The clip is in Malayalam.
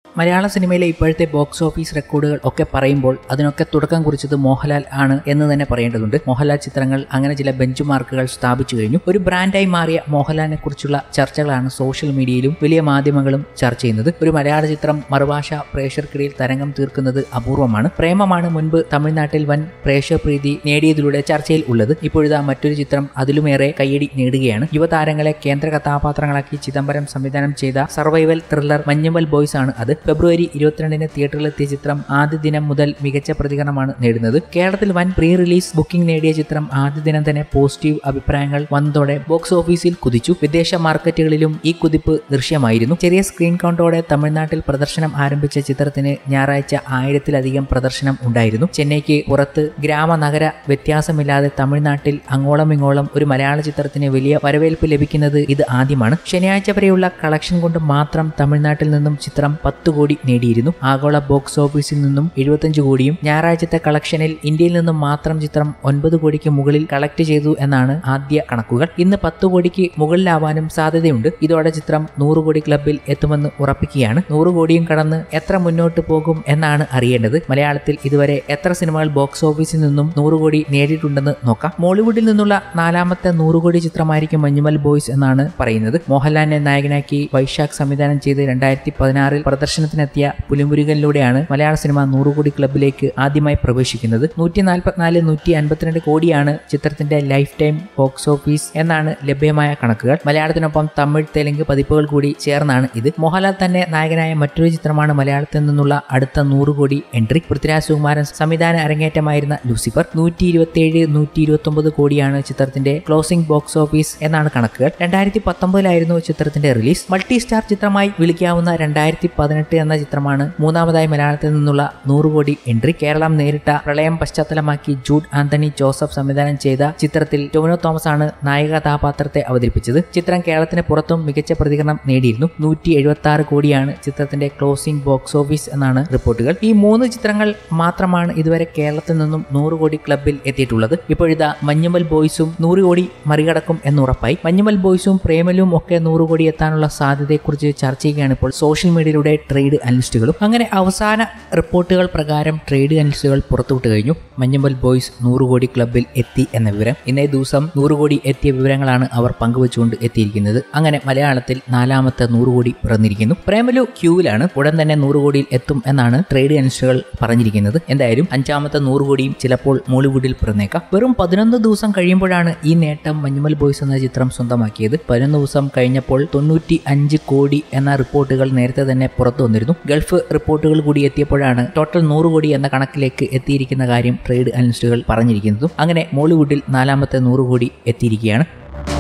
മലയാള സിനിമയിലെ ഇപ്പോഴത്തെ ബോക്സ് ഓഫീസ് റെക്കോർഡുകൾ ഒക്കെ പറയുമ്പോൾ അതിനൊക്കെ തുടക്കം കുറിച്ചത് മോഹൻലാൽ ആണ് എന്ന് തന്നെ പറയേണ്ടതുണ്ട്. മോഹൻലാൽ ചിത്രങ്ങൾ അങ്ങനെ ചില ബെഞ്ച് മാർക്കുകൾ സ്ഥാപിച്ചു കഴിഞ്ഞു. ഒരു ബ്രാൻഡായി മാറിയ മോഹൻലാലിനെ കുറിച്ചുള്ള ചർച്ചകളാണ് സോഷ്യൽ മീഡിയയിലും വലിയ മാധ്യമങ്ങളും ചർച്ച ചെയ്യുന്നത്. ഒരു മലയാള ചിത്രം മറുഭാഷ പ്രേക്ഷകർക്കിടയിൽ തരംഗം തീർക്കുന്നത് അപൂർവമാണ്. പ്രേമമാണ് മുൻപ് തമിഴ്നാട്ടിൽ വൻ പ്രേക്ഷകപ്രീതി നേടിയതിലൂടെ ചർച്ചയിൽ ഉള്ളത്. ഇപ്പോഴിതാ മറ്റൊരു ചിത്രം അതിലുമേറെ കയ്യടി നേടുകയാണ്. യുവതാരങ്ങളെ കേന്ദ്ര കഥാപാത്രങ്ങളാക്കി ചിദംബരം സംവിധാനം ചെയ്ത സർവൈവൽ ത്രില്ലർ മഞ്ഞുമൽ ബോയ്സ് ആണ് അത്. ഫെബ്രുവരി 22-ന് തിയേറ്ററിലെത്തിയ ചിത്രം ആദ്യ ദിനം മുതൽ മികച്ച പ്രതികരണമാണ് നേടുന്നത്. കേരളത്തിൽ വൻ പ്രീ റിലീസ് ബുക്കിംഗ് നേടിയ ചിത്രം ആദ്യ ദിനം തന്നെ പോസിറ്റീവ് അഭിപ്രായങ്ങൾ വന്നതോടെ ബോക്സ് ഓഫീസിൽ കുതിച്ചു. വിദേശ മാർക്കറ്റുകളിലും ഈ കുതിപ്പ് ദൃശ്യമായിരുന്നു. ചെറിയ സ്ക്രീൻ കൗണ്ടോടെ തമിഴ്നാട്ടിൽ പ്രദർശനം ആരംഭിച്ച ചിത്രത്തിന് ഞായറാഴ്ച 1000-ലധികം പ്രദർശനം ഉണ്ടായിരുന്നു. ചെന്നൈക്ക് പുറത്ത് ഗ്രാമനഗര വ്യത്യാസമില്ലാതെ തമിഴ്നാട്ടിൽ അങ്ങോളം ഇങ്ങോളം ഒരു മലയാള ചിത്രത്തിന് വലിയ വരവേൽപ്പ് ലഭിക്കുന്നത് ഇത് ആദ്യമാണ്. ശനിയാഴ്ച വരെയുള്ള കളക്ഷൻ കൊണ്ട് മാത്രം തമിഴ്നാട്ടിൽ നിന്നും ചിത്രം 10 കോടി നേടിയിരുന്നു. ആഗോള ബോക്സ് ഓഫീസിൽ നിന്നും 75 കോടിയും ഞായറാഴ്ചത്തെ കളക്ഷനിൽ ഇന്ത്യയിൽ നിന്നും മാത്രം ചിത്രം 9 കോടിക്ക് മുകളിൽ കളക്ട് ചെയ്തു എന്നാണ് ആദ്യ കണക്കുകൾ. ഇന്ന് 10 കോടിക്ക് മുകളിലാവാനും സാധ്യതയുണ്ട്. ഇതോടെ ചിത്രം 100 കോടി ക്ലബിൽ എത്തുമെന്ന് ഉറപ്പിക്കുകയാണ്. 100 കോടിയും കടന്ന് എത്ര മുന്നോട്ട് പോകും എന്നാണ് അറിയേണ്ടത്. മലയാളത്തിൽ ഇതുവരെ എത്ര സിനിമകൾ ബോക്സ് ഓഫീസിൽ നിന്നും 100 കോടി നേടിയിട്ടുണ്ടെന്ന് നോക്കാം. മോളിവുഡിൽ നിന്നുള്ള 4ാമത്തെ 100 കോടി ചിത്രമായിരിക്കും മഞ്ഞുമൽ ബോയ്സ് എന്നാണ് പറയുന്നത്. മോഹൻലാലിനെ നായകനാക്കി വൈശാഖ് സംവിധാനം ചെയ്ത് 2016-ൽ പ്രദർശനത്തിനെത്തിയ പുലിമുരുകനിലൂടെയാണ് മലയാള സിനിമ 100 കോടി ക്ലബിലേക്ക് ആദ്യമായി പ്രവേശിക്കുന്നത്. 144-152 കോടിയാണ് ചിത്രത്തിന്റെ ലൈഫ് ടൈം ബോക്സ് ഓഫീസ് എന്നാണ് ലഭ്യമായ കണക്കുകൾ. മലയാളത്തിനൊപ്പം തമിഴ്, തെലുങ്ക് പതിപ്പുകൾ കൂടി ചേർന്നാണ് ഇത്. മോഹൻലാൽ തന്നെ നായകനായ മറ്റൊരു ചിത്രമാണ് മലയാളത്തിൽ നിന്നുള്ള അടുത്ത 100 കോടി എൻട്രി. പൃഥ്വിരാജ് സുകുമാരൻ സംവിധാന അരങ്ങേറ്റമായിരുന്ന ലൂസിഫർ. 127-129 കോടിയാണ് ചിത്രത്തിന്റെ ക്ലോസിംഗ് ബോക്സ് ഓഫീസ് എന്നാണ് കണക്കുകൾ. 2019-ലായിരുന്നു ചിത്രത്തിന്റെ റിലീസ്. മൾട്ടി സ്റ്റാർ ചിത്രമായി വിളിക്കാവുന്ന 2018 എന്ന ചിത്രമാണ് മൂന്നാമതായി മലയാളത്തിൽ നിന്നുള്ള 100 കോടി എൻട്രി. കേരളം നേരിട്ട പ്രളയം പശ്ചാത്തലമാക്കി ജൂഡ് ആന്റണി ജോസഫ് സംവിധാനം ചെയ്ത ചിത്രത്തിൽ ടൊവിനോ തോമസ് ആണ് നായിക കഥാപാത്രത്തെ അവതരിപ്പിച്ചത്. ചിത്രം കേരളത്തിന് പുറത്തും മികച്ച പ്രതികരണം നേടിയിരുന്നു. 176 കോടിയാണ് ചിത്രത്തിന്റെ ക്ലോസിംഗ് ബോക്സ് ഓഫീസ് എന്നാണ് റിപ്പോർട്ടുകൾ. ഈ 3 ചിത്രങ്ങൾ മാത്രമാണ് ഇതുവരെ കേരളത്തിൽ നിന്നും 100 കോടി ക്ലബിൽ എത്തിയിട്ടുള്ളത്. ഇപ്പോഴിതാ മഞ്ഞുമൽ ബോയ്സും 100 കോടി മറികടക്കും എന്നുറപ്പായി. മഞ്ഞുമൽ ബോയ്സും പ്രേമലും ഒക്കെ 100 കോടി എത്താനുള്ള സാധ്യതയെക്കുറിച്ച് ചർച്ച ചെയ്യുകയാണ് ഇപ്പോൾ സോഷ്യൽ മീഡിയയിലൂടെ ട്രേഡ് അനലിസ്റ്റുകളും. അങ്ങനെ അവസാന റിപ്പോർട്ടുകൾ പ്രകാരം ട്രേഡ് അനലിസ്റ്റുകൾ പുറത്തുവിട്ട് കഴിഞ്ഞു. മഞ്ഞുമൽ ബോയ്സ് 100 കോടി ക്ലബിൽ എത്തി എന്ന വിവരം. ഇന്നേ ദിവസം 100 കോടി എത്തിയ വിവരങ്ങളാണ് അവർ പങ്കുവച്ചുകൊണ്ട് എത്തിയിരിക്കുന്നത്. അങ്ങനെ മലയാളത്തിൽ 4ാമത്തെ 100 കോടി പിറന്നിരിക്കുന്നു. പ്രേമലു ക്യൂവിലാണ്. ഉടൻ തന്നെ 100 കോടിയിൽ എത്തും എന്നാണ് ട്രേഡ് അനലിസ്റ്റുകൾ പറഞ്ഞിരിക്കുന്നത്. എന്തായാലും 5ാമത്തെ 100 കോടിയും ചിലപ്പോൾ മോളിവുഡിൽ പിറന്നേക്കാം. വെറും 11 ദിവസം കഴിയുമ്പോഴാണ് ഈ നേട്ടം മഞ്ഞുമൽ ബോയ്സ് എന്ന ചിത്രം സ്വന്തമാക്കിയത്. 11 ദിവസം കഴിഞ്ഞപ്പോൾ 95 കോടി എന്ന റിപ്പോർട്ടുകൾ നേരത്തെ തന്നെ പുറത്തു വന്നിരുന്നു. ഗൾഫ് റിപ്പോർട്ടുകൾ കൂടി എത്തിയപ്പോഴാണ് ടോട്ടൽ 100 കോടി എന്ന കണക്കിലേക്ക് എത്തിയിരിക്കുന്ന കാര്യം ട്രേഡ് അനലിസ്റ്റുകൾ പറഞ്ഞിരിക്കുന്നതും. അങ്ങനെ മോളിവുഡിൽ 4ാമത്തെ 100 കോടി എത്തിയിരിക്കുകയാണ്.